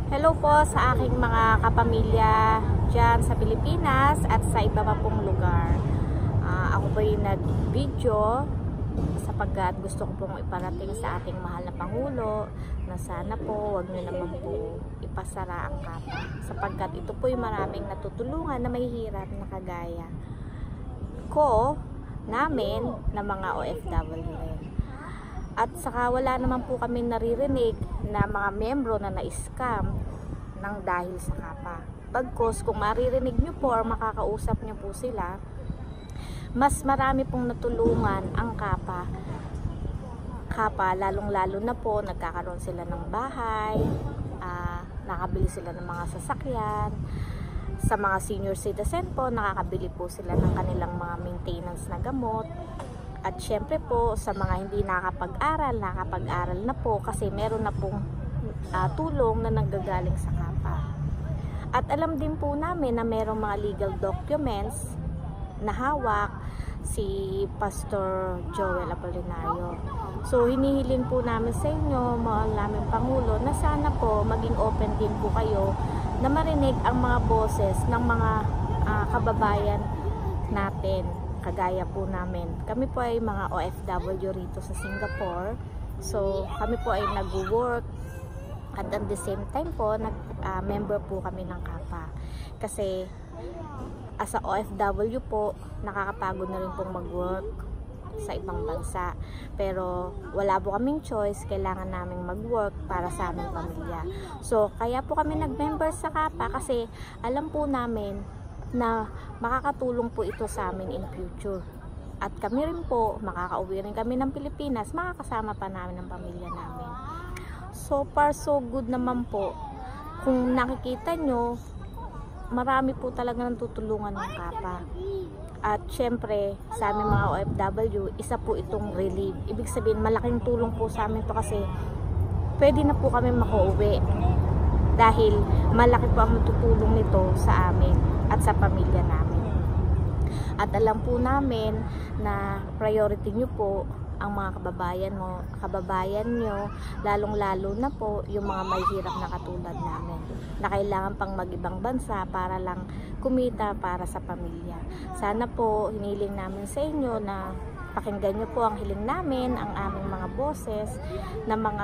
Hello po sa aking mga kapamilya dyan sa Pilipinas at sa iba pa pong lugar. Ako po yung nag-video sapagkat gusto ko pong iparating sa ating mahal na Pangulo na sana po wag nyo naman po ipasara ang kapa. Sapagkat ito po yung maraming natutulungan na may hirap na kagaya ko, namin, na mga OFW. At saka wala naman po kami naririnig na mga membro na na-scam ng dahil sa kapa. Bagkus kung maririnig nyo po or makakausap nyo po sila, mas marami pong natulungan ang kapa. Lalong-lalo na po nagkakaroon sila ng bahay, nakabili sila ng mga sasakyan. Sa mga senior citizen po, nakakabili po sila ng kanilang mga maintenance na gamot. At syempre po sa mga hindi nakapag-aral na po kasi meron na pong tulong na nanggagaling sa kapa. At alam din po namin na merong mga legal documents na hawak si Pastor Joel Apolinario. So hinihiling po namin sa inyo, mahal naming Pangulo, na sana po maging open din po kayo na marinig ang mga boses ng mga kababayan natin. Kagaya po namin. Kami po ay mga OFW rito sa Singapore. So, kami po ay nag-work at at the same time po, member po kami ng kapa. Kasi, as a OFW po, nakakapagod na rin pong mag-work sa ibang bansa. Pero, wala po kaming choice. Kailangan naming mag-work para sa aming pamilya. So, kaya po kami nag-member sa kapa kasi alam po namin na makakatulong po ito sa amin in future. At kami rin po, makakauwi rin kami ng Pilipinas, makakasama pa namin ang pamilya namin. So far, so good naman po. Kung nakikita nyo, marami po talaga nang tutulungan ng kapa. At syempre, sa aming mga OFW, isa po itong relief. Ibig sabihin, malaking tulong po sa amin to kasi pwede na po kami makauwi. Dahil malaki po ang matutulong nito sa amin at sa pamilya namin. At alam po namin na priority nyo po ang mga kababayan nyo, lalong-lalo na po yung mga may hirap na katulad namin, na kailangan pang mag-ibang bansa para lang kumita para sa pamilya. Sana po hiniling namin sa inyo na pakinggan nyo po ang hiling namin, ang aming mga boses, na mga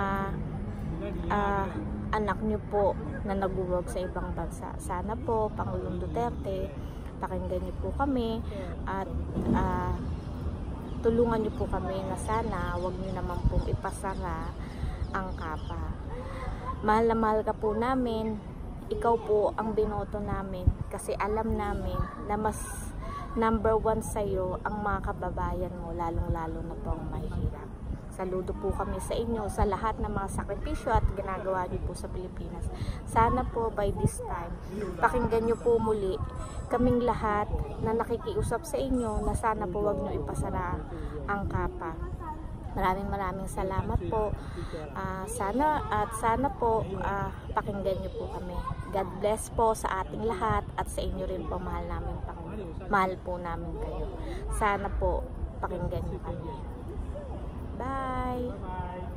anak nyo po na nag-work sa ibang bansa. Sana po, Pangulong Duterte, pakinggan nyo po kami at tulungan nyo po kami na sana wag nyo naman pong ipasara ang kapa. Mahal na mahal ka po namin, ikaw po ang binoto namin kasi alam namin na mas number 1 sa'yo ang mga kababayan mo, lalong-lalo na po ang mahirap. Saludo po kami sa inyo sa lahat ng mga sakripisyo at ginagawa niyo po sa Pilipinas. Sana po by this time, pakinggan niyo po muli kaming lahat na nakikiusap sa inyo na sana po wag niyo ipasara ang kapa. Maraming salamat po. Sana po pakinggan niyo po kami. God bless po sa ating lahat at sa inyo rin po, mahal namin Pangulo. Mahal po namin kayo. Sana po pakinggan niyo kami. Bye!